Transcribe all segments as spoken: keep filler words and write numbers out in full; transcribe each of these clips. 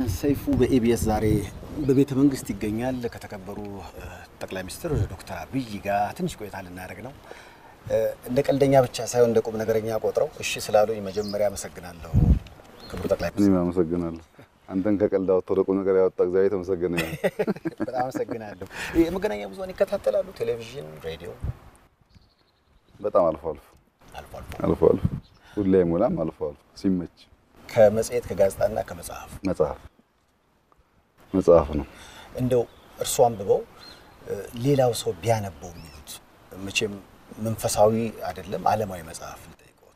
ሰይፉ በኢቢኤስ ዛሬ በቤተ መንግስት ይገኛል ከተከበሩ ጠቅላይ ሚኒስትር ዶክተር አብይ ጋር ትንሽ ቆይታ ልናደርግ ነው። እንደ ቀልደኛ ብቻ ሳይሆን እንደ ቁም ነገረኛ ቆጥረው እሺ ስላሉኝ መጀመሪያ አመሰግናለሁ። ክቡር ጠቅላይ ሚኒስትር እኔም አመሰግናለሁ። አንተን ከቀልዳው ተረቁ ነገር ያወጣ እግዚአብሔር ተመሰገነ ይሁን። በጣም አመሰግናለሁ። የመገናኛ ብዙሃን ይከታተላሉ? ቴሌቪዥን፣ ሬዲዮ? በጣም አልፎ አልፎ አልፎ አልፎ አልፎ አልፎ ሁሌ ሞላም አልፎ አልፎ ሲመች ከመጽሔት ከጋዜጣና ከመጽሐፍ መጽሐፍ መጽሐፍ ነው። እንደው እርሱ አንብበው ሌላው ሰው ቢያነበው የሚሉት መቼም መንፈሳዊ አይደለም ዓለማዊ መጽሐፍ ልጠይቆት።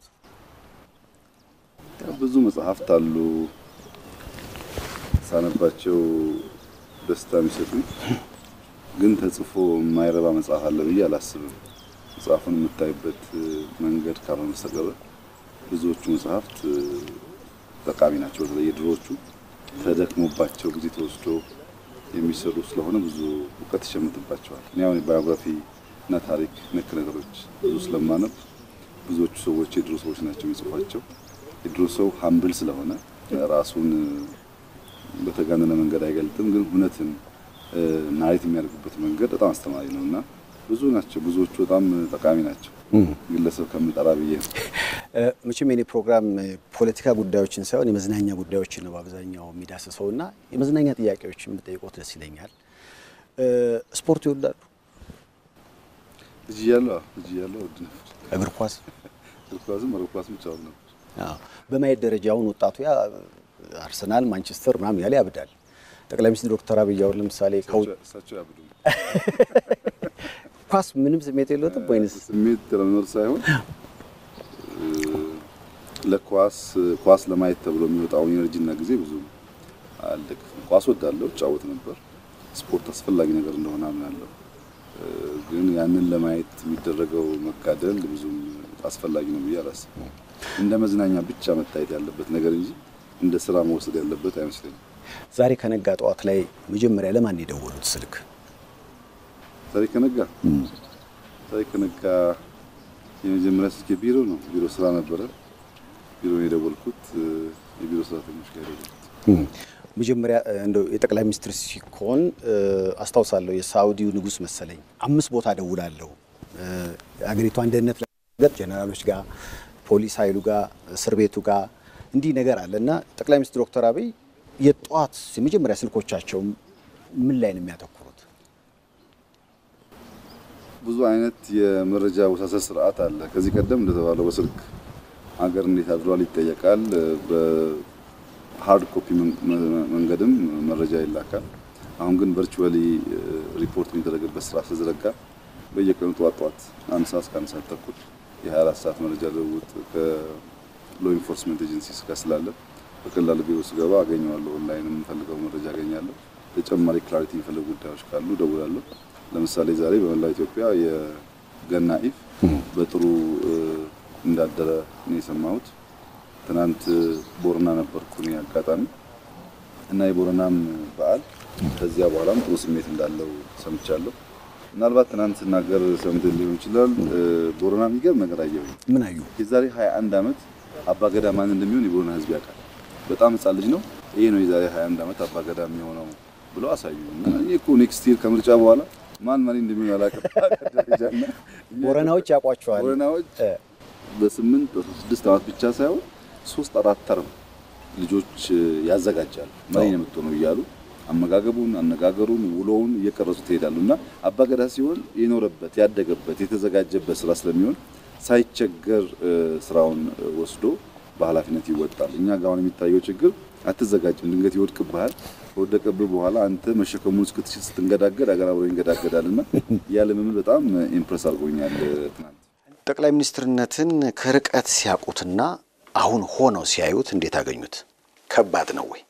ብዙ መጽሐፍት አሉ ሳነባቸው ደስታ የሚሰጡ ግን ተጽፎ የማይረባ መጽሐፍ አለ ብዬ አላስብም። መጽሐፉን የምታይበት መንገድ ካልሆነ በስተቀር ብዙዎቹ መጽሐፍት ጠቃሚ ናቸው። በተለይ ድሮቹ ተደክሞባቸው ጊዜ ተወስዶ የሚሰሩ ስለሆነ ብዙ እውቀት ይሸምትባቸዋል። እኔ አሁን ባዮግራፊ እና ታሪክ ነክ ነገሮች ብዙ ስለማነብ ብዙዎቹ ሰዎች የድሮ ሰዎች ናቸው የሚጽፏቸው። የድሮ ሰው ሃምብል ስለሆነ ራሱን በተጋነነ መንገድ አይገልጥም፣ ግን እውነትን ናሬት የሚያደርጉበት መንገድ በጣም አስተማሪ ነውና ብዙ ናቸው። ብዙዎቹ በጣም ጠቃሚ ናቸው። ግለሰብ ከምጠራ ብዬ ነው። መቼም የኔ ፕሮግራም ፖለቲካ ጉዳዮችን ሳይሆን የመዝናኛ ጉዳዮችን ነው በአብዛኛው የሚዳስሰውና የመዝናኛ ጥያቄዎችን ብጠይቆት ደስ ይለኛል። ስፖርት ይወዳሉ? እዚህ ያለው እዚህ ያለው ወድ ነበር። እግር ኳስ እግር ኳስም እግር ኳስም ቻው ነበር። አዎ በማየት ደረጃ አሁን ወጣቱ ያ አርሰናል፣ ማንቸስተር ምናምን ያለ ያብዳል። ጠቅላይ ሚኒስትር ዶክተር አብይ አሁን ለምሳሌ ሳቸው ያብዱ ኳስ ምንም ስሜት የለውም ወይንስ ስሜት ለመኖር ሳይሆን ለኳስ ኳስ ለማየት ተብሎ የሚወጣው ኢነርጂና ጊዜ ብዙ አልደግፍም። ኳስ ወዳለው ጫወት ነበር። ስፖርት አስፈላጊ ነገር እንደሆነ አምናለሁ። ግን ያንን ለማየት የሚደረገው መጋደል ብዙ አስፈላጊ ነው ብዬ አላስብም። እንደ መዝናኛ ብቻ መታየት ያለበት ነገር እንጂ እንደ ስራ መወሰድ ያለበት አይመስለኝም። ዛሬ ከነጋ ጠዋት ላይ መጀመሪያ ለማን የደወሉት ስልክ? ዛሬ ከነጋ ዛሬ ከነጋ የመጀመሪያ ስልክ ቢሮ ነው። ቢሮ ስራ ነበረ። ቢሮ የደወልኩት የቢሮ ሰራተኞች ጋር ደወልኩት። መጀመሪያ እንደው የጠቅላይ ሚኒስትር ሲኮን አስታውሳለሁ የሳውዲው ንጉስ መሰለኝ አምስት ቦታ ደውላለሁ አገሪቷን ደህንነት ለማረጋገጥ ጀነራሎች ጋር፣ ፖሊስ ኃይሉ ጋር፣ እስር ቤቱ ጋር እንዲህ ነገር አለና ጠቅላይ ሚኒስትር ዶክተር አብይ የጧት የመጀመሪያ ስልኮቻቸው ምን ላይ ነው የሚያተኩሩት? ብዙ አይነት የመረጃ ወሳሰስ ስርዓት አለ። ከዚህ ቀደም እንደተባለው በስልክ ሀገር እንዴት አድሯል ይጠየቃል። በሃርድ ኮፒ መንገድም መረጃ ይላካል። አሁን ግን ቨርቹዋሊ ሪፖርት የሚደረግበት ስራ ተዘረጋ። በየቀኑ ጧት ጧት አንድ ሰዓት እስከ አንድ ሰዓት ተኩል የሀያ አራት ሰዓት መረጃ ልውውጥ ከሎ ኢንፎርስመንት ኤጀንሲስ ጋር ስላለ በቀላሉ ቢሮ ስገባ አገኘዋለሁ። ኦንላይን የምፈልገው መረጃ አገኛለሁ። ተጨማሪ ክላሪቲ የሚፈልጉ ጉዳዮች ካሉ ደውላለሁ። ለምሳሌ ዛሬ በመላው ኢትዮጵያ የገና ኢፍ በጥሩ እንዳደረ ነው የሰማሁት። ትናንት ቦረና ነበርኩ እኔ አጋጣሚ እና የቦረናም በዓል ከዚያ በኋላም ጥሩ ስሜት እንዳለው ሰምቻለሁ። ምናልባት ትናንት ስናገር ሰምተን ሊሆን ይችላል። ቦረና የሚገርም ነገር አየሁ። ምን አዩ? የዛሬ ሃያ አንድ ዓመት አባገዳ ማን እንደሚሆን የቦረና ሕዝብ ያውቃል። በጣም ሕፃን ልጅ ነው። ይሄ ነው የዛሬ ሃያ አንድ ዓመት አባገዳ የሚሆነው ብሎ አሳዩ። እና እኔ እኮ ኔክስት ይር ከምርጫ በኋላ ማን ማን እንደሚሆን አላውቅም። ቦረናዎች ያቋቸዋል። ቦረናዎች በስምንት በስድስት ዓመት ብቻ ሳይሆን ሶስት አራት ተርም ልጆች ያዘጋጃሉ። ማን ነው የምትሆነው እያሉ አመጋገቡን፣ አነጋገሩን፣ ውሎውን እየቀረጹ ይሄዳሉና አባገዳ ሲሆን የኖረበት ያደገበት የተዘጋጀበት ስራ ስለሚሆን ሳይቸገር ስራውን ወስዶ በኃላፊነት ይወጣል። እኛ ጋር አሁን የሚታየው ችግር አትዘጋጅም፣ ድንገት ይወድቅብሃል። ወደቀብህ በኋላ አንተ መሸከሙን እስክትችል ስትንገዳገድ አገር አብሮ ይንገዳገዳልና ያለምን በጣም ኢምፕረስ አድርጎኛል ትናንት። ጠቅላይ ሚኒስትርነትን ከርቀት ሲያውቁትና አሁን ሆነው ሲያዩት እንዴት አገኙት? ከባድ ነው ወይ?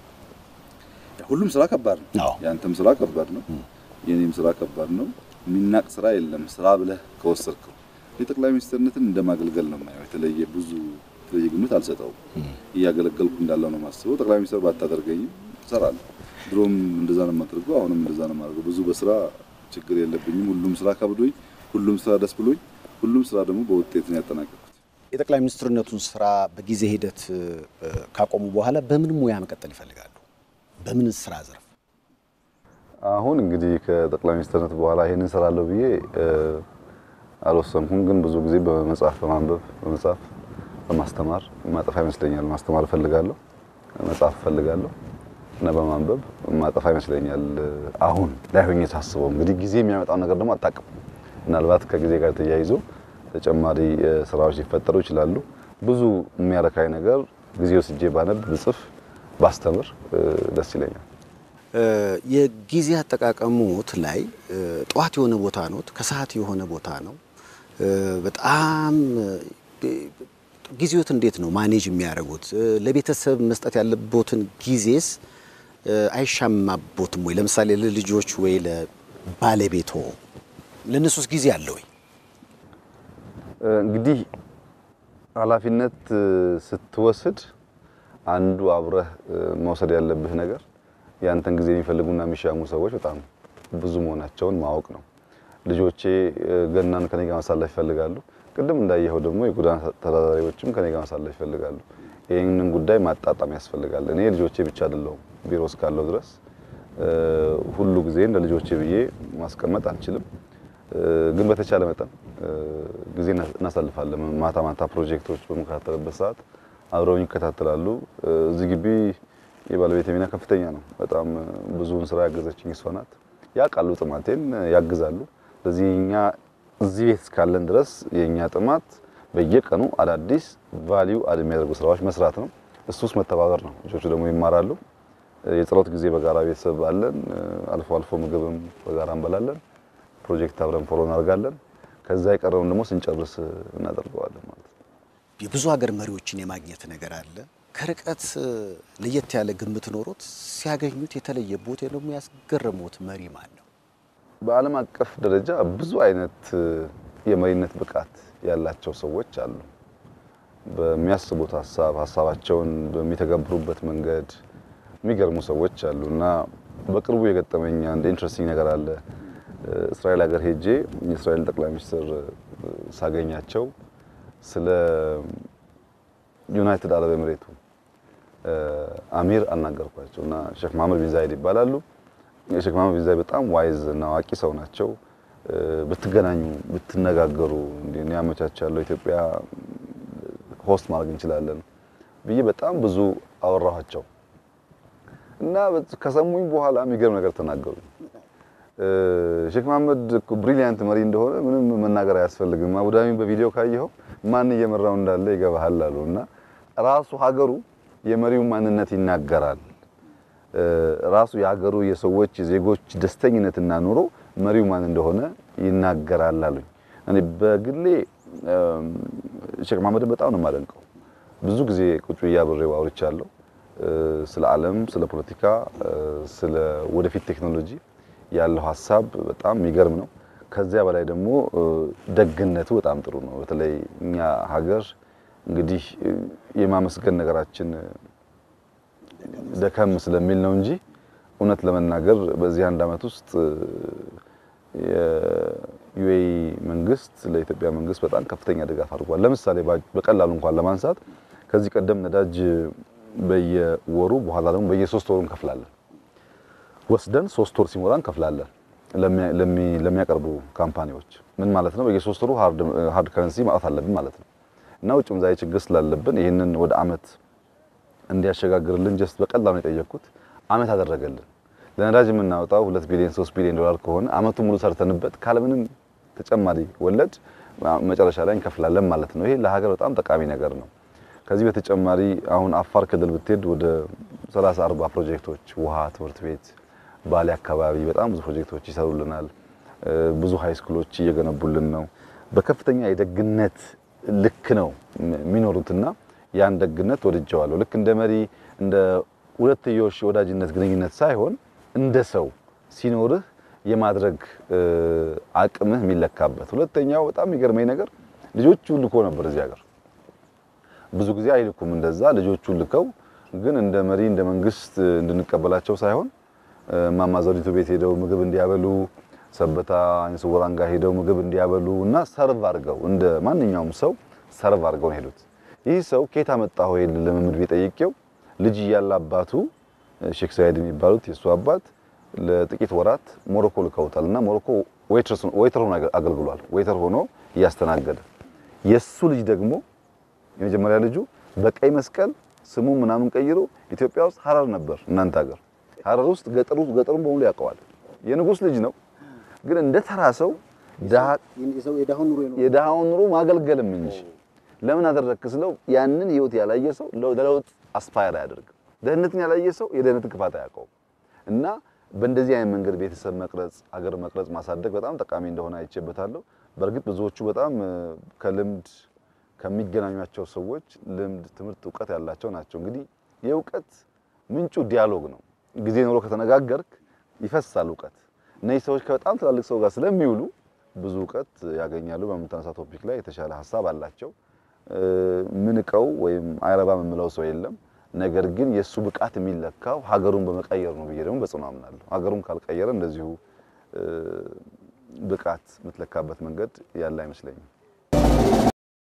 ሁሉም ስራ ከባድ ነው። ያንተም ስራ ከባድ ነው፣ የኔም ስራ ከባድ ነው። የሚናቅ ስራ የለም ስራ ብለህ ከወሰድከው። የጠቅላይ ሚኒስትርነትን እንደማገልገል ነው የማየው። የተለየ ብዙ የተለየ ግምት አልሰጠውም። እያገለገልኩ እንዳለው ነው የማስበው። ጠቅላይ ሚኒስትር ባታደርገኝም እሰራለሁ። ድሮም እንደዛ ነው የማደርገው፣ አሁንም እንደዛ ነው የማደርገው። ብዙ በስራ ችግር የለብኝም። ሁሉም ስራ ከብዶኝ፣ ሁሉም ስራ ደስ ብሎኝ፣ ሁሉም ስራ ደግሞ በውጤት ነው ያጠናቀቅኩት። የጠቅላይ ሚኒስትርነቱን ስራ በጊዜ ሂደት ካቆሙ በኋላ በምን ሙያ መቀጠል ይፈልጋሉ? በምን ስራ ዘርፍ? አሁን እንግዲህ ከጠቅላይ ሚኒስትርነት በኋላ ይሄንን ሰራለሁ ብዬ አልወሰንኩም። ግን ብዙ ጊዜ በመጽሐፍ በማንበብ በመጽሐፍ በማስተማር ማጠፋ ይመስለኛል። ማስተማር ፈልጋለሁ፣ መጽሐፍ ፈልጋለሁ እና በማንበብ ማጠፋ ይመስለኛል። አሁን ላይ ሆኜ ሳስበው እንግዲህ ጊዜ የሚያመጣው ነገር ደግሞ አጣቀም ምናልባት ከጊዜ ጋር ተያይዞ ተጨማሪ ስራዎች ሊፈጠሩ ይችላሉ። ብዙ የሚያረካኝ ነገር ጊዜው ስጄ ባነብ ብጽፍ ባስተምር ደስ ይለኛል። የጊዜ አጠቃቀሙት ላይ ጧት የሆነ ቦታ ነው፣ ከሰዓት የሆነ ቦታ ነው። በጣም ጊዜዎት እንዴት ነው ማኔጅ የሚያደርጉት? ለቤተሰብ መስጠት ያለቦትን ጊዜስ አይሻማቦትም ወይ? ለምሳሌ ለልጆች ወይ ለባለቤቶ ለነሱስ ጊዜ አለ ወይ? እንግዲህ ኃላፊነት ስትወስድ አንዱ አብረህ መውሰድ ያለብህ ነገር ያንተን ጊዜ የሚፈልጉና የሚሻሙ ሰዎች በጣም ብዙ መሆናቸውን ማወቅ ነው። ልጆቼ ገናን ከኔ ጋር ማሳለፍ ይፈልጋሉ። ቅድም እንዳየኸው ደግሞ የጎዳና ተዳዳሪዎችም ከኔ ጋር ማሳለፍ ይፈልጋሉ። ይሄንን ጉዳይ ማጣጣም ያስፈልጋል። እኔ ልጆቼ ብቻ አይደለሁም ቢሮ እስካለው ድረስ ሁሉ ጊዜ እንደ ልጆቼ ብዬ ማስቀመጥ አልችልም። ግን በተቻለ መጠን ጊዜ እናሳልፋለን። ማታ ማታ ፕሮጀክቶች በመከታተልበት ሰዓት አብረውኝ ይከታተላሉ። እዚህ ግቢ የባለቤቴ ሚና ከፍተኛ ነው። በጣም ብዙውን ስራ ያገዘችኝ እሷ ናት። ያውቃሉ ጥማቴን ያግዛሉ። ስለዚህ እኛ እዚህ ቤት እስካለን ድረስ የኛ ጥማት በየቀኑ አዳዲስ ቫልዩ አድ የሚያደርጉ ስራዎች መስራት ነው። እሱስ መተባበር ነው። ልጆቹ ደግሞ ይማራሉ። የጸሎት ጊዜ በጋራ ቤተሰብ አለን። አልፎ አልፎ ምግብም በጋራ እንበላለን። ፕሮጀክት አብረን ፎሎ እናደርጋለን። ከዛ የቀረውን ደግሞ ስንጨርስ እናደርገዋለን ማለት ነው። የብዙ ሀገር መሪዎችን የማግኘት ነገር አለ። ከርቀት ለየት ያለ ግምት ኖሮት ሲያገኙት የተለየ ቦታ ደግሞ ያስገረሙት መሪ ማን ነው? በዓለም አቀፍ ደረጃ ብዙ አይነት የመሪነት ብቃት ያላቸው ሰዎች አሉ። በሚያስቡት ሐሳብ ሐሳባቸውን በሚተገብሩበት መንገድ የሚገርሙ ሰዎች አሉና በቅርቡ የገጠመኝ አንድ ኢንትረስቲንግ ነገር አለ። እስራኤል ሀገር ሄጄ የእስራኤል ጠቅላይ ሚኒስትር ሳገኛቸው ስለ ዩናይትድ አረብ ኤሚሬቱ አሚር አናገርኳቸውና ሼክ መሐመድ ቢን ዛይድ ይባላሉ። ሼክ መሐመድ ቢን ዛይድ በጣም ዋይዝ እና አዋቂ ሰው ናቸው። ብትገናኙ ብትነጋገሩ እንዴ ያመቻቻለሁ ኢትዮጵያ ሆስት ማድረግ እንችላለን ብዬ በጣም ብዙ አወራኋቸው እና ከሰሙኝ በኋላ የሚገርም ነገር ተናገሩ። ሼክ መሐመድ ብሪሊያንት መሪ እንደሆነ ምንም መናገር አያስፈልግም። አቡዳቢ በቪዲዮ ካየኸው ማን እየመራው እንዳለ ይገባሃል አሉና ራሱ ሀገሩ የመሪው ማንነት ይናገራል። ራሱ የሀገሩ የሰዎች ዜጎች ደስተኝነትና ኑሮ መሪው ማን እንደሆነ ይናገራል አሉኝ። እኔ በግሌ ሼክ መሐመድን በጣም ነው የማደንቀው። ብዙ ጊዜ ቁጭ ብዬ አብሬው አውርቻለሁ። ስለ ዓለም፣ ስለ ፖለቲካ፣ ስለ ወደፊት ቴክኖሎጂ ያለው ሐሳብ በጣም የሚገርም ነው። ከዚያ በላይ ደግሞ ደግነቱ በጣም ጥሩ ነው። በተለይ እኛ ሀገር እንግዲህ የማመስገን ነገራችን ደከም ስለሚል ነው እንጂ እውነት ለመናገር በዚህ አንድ አመት ውስጥ የዩኤኢ መንግስት ለኢትዮጵያ መንግስት በጣም ከፍተኛ ድጋፍ አድርጓል። ለምሳሌ በቀላሉ እንኳን ለማንሳት ከዚህ ቀደም ነዳጅ በየወሩ በኋላ ደግሞ በየሶስት ወሩ እንከፍላለን። ወስደን ሶስት ወር ሲሞላ እንከፍላለን ለሚያቀርቡ ካምፓኒዎች። ምን ማለት ነው? በየሶስት ወሩ ሃርድ ሃርድ ከረንሲ ማውጣት አለብን ማለት ነው። እና ውጭ ምንዛሪ ችግር ስላለብን ይሄንን ወደ አመት እንዲያሸጋግርልን ጀስት በቀላሉ ነው የጠየቅኩት። አመት አደረገልን። ለነዳጅ የምናወጣው ሁለት ቢሊዮን ሶስት ቢሊዮን ዶላር ከሆነ አመቱ ሙሉ ሰርተንበት ካለምንም ተጨማሪ ወለድ መጨረሻ ላይ እንከፍላለን ማለት ነው። ይሄ ለሀገር በጣም ጠቃሚ ነገር ነው። ከዚህ በተጨማሪ አሁን አፋር ክልል ብትሄድ ወደ ሰላሳ አርባ ፕሮጀክቶች ውሃ፣ ትምህርት ቤት፣ ባሌ አካባቢ በጣም ብዙ ፕሮጀክቶች ይሰሩልናል። ብዙ ሃይ ስኩሎች እየገነቡልን ነው። በከፍተኛ የደግነት ልክ ነው የሚኖሩትና ያን ደግነት ወድጀዋለሁ። ልክ እንደ መሪ እንደ ሁለትዮሽ ወዳጅነት ግንኙነት ሳይሆን እንደ ሰው ሲኖርህ የማድረግ አቅምህ የሚለካበት። ሁለተኛው በጣም የሚገርመኝ ነገር ልጆቹ ልኮ ነበር እዚህ ሀገር። ብዙ ጊዜ አይልኩም እንደዛ ልጆቹ ልከው ግን እንደ መሪ እንደ መንግስት እንድንቀበላቸው ሳይሆን ማማዘሪቱ ቤት ሄደው ምግብ እንዲያበሉ፣ ሰበታ አንስወራን ጋር ሄደው ምግብ እንዲያበሉ እና ሰርቭ አድርገው እንደ ማንኛውም ሰው ሰርቭ አድርገው ሄዱት። ይህ ሰው ከየት አመጣው ይል ለምምድ ቢጠይቀው ልጅ ያለ አባቱ ሼክ ሳይድ የሚባሉት የሱ አባት ለጥቂት ወራት ሞሮኮ ልከውታልና ሞሮኮ ዌይተርስ ዌይተር ሆኖ አገልግሏል ዌይተር ሆኖ ያስተናገደ የሱ ልጅ ደግሞ የመጀመሪያ ልጁ በቀይ መስቀል ስሙ ምናምን ቀይሮ ኢትዮጵያ ውስጥ ሐረር ነበር እናንተ ሀገር ሐረር ውስጥ ገጠሩ ገጠሩን በሙሉ ያውቀዋል የንጉስ ልጅ ነው ግን እንደ ተራሰው የዳውን ኑሮ ማገልገልም እንጂ ለምን አደረክስለው ያንን ህይወት ያላየ ሰው ለለውጥ አስፓየር ያደርግ ደህነትን ያላየ ሰው የደህነትን ክፋት ያውቀው እና በእንደዚህ አይነት መንገድ ቤተሰብ መቅረጽ አገር መቅረጽ ማሳደግ በጣም ጠቃሚ እንደሆነ አይቼበታለሁ በርግጥ ብዙዎቹ በጣም ከልምድ ከሚገናኙቸው ሰዎች ልምድ ትምህርት ዕውቀት ያላቸው ናቸው እንግዲህ የዕውቀት ምንጩ ዲያሎግ ነው ጊዜ ኖሮ ከተነጋገርክ ይፈሳል ዕውቀት እነዚህ ሰዎች በጣም ትላልቅ ሰው ጋር ስለሚውሉ ብዙ ዕውቀት ያገኛሉ በመምታንሳ ቶፒክ ላይ የተሻለ ሐሳብ አላቸው ምንቀው ወይም አይረባም የምለው ሰው የለም ነገር ግን የሱ ብቃት የሚለካው ሀገሩን በመቀየር ነው ብዬ ደግሞ በጽኑ አምናለሁ ሀገሩን ካልቀየረ እንደዚሁ ብቃት ምትለካበት መንገድ ያለ አይመስለኝም